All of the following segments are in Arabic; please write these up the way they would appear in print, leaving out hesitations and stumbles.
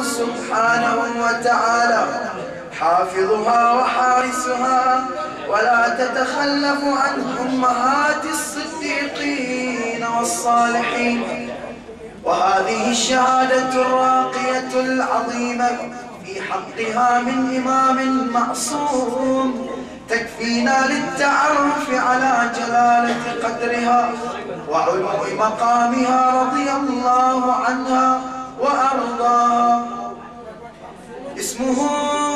سبحانه وتعالى حافظها وحارسها، ولا تتخلف عن أمهات الصديقين والصالحين. وهذه الشهادة الراقية العظيمة في حقها من إمام معصوم تكفينا للتعرف على جلالة قدرها وعلو مقامها رضي الله عنها وأرضاها. اسمه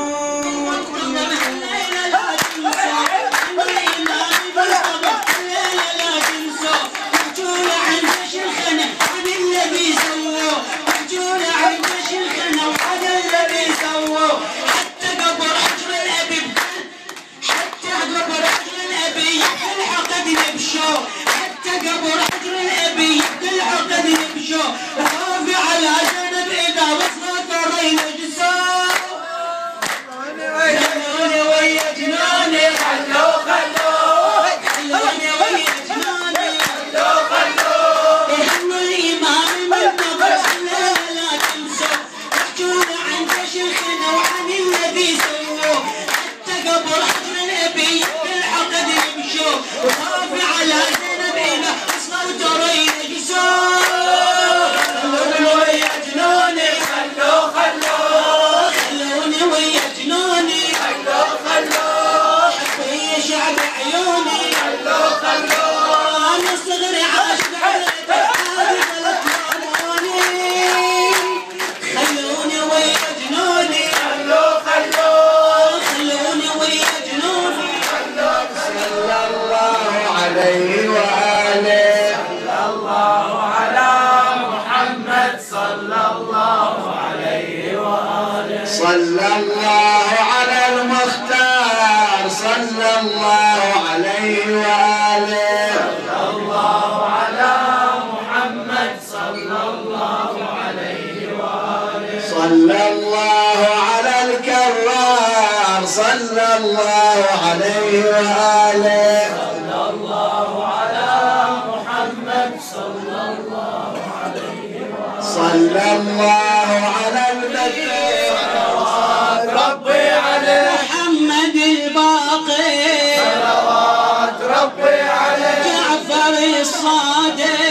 صلى الله على المختار صلى الله عليه وآله. صلى الله على محمد صلى الله عليه وآله. صلى الله على الكرار صلى الله عليه وآله. صلى الله على محمد صلى الله عليه وآله. صلى الله على البدر ربي على محمد الباقر صلوات ربي عليه. جعفر الصادق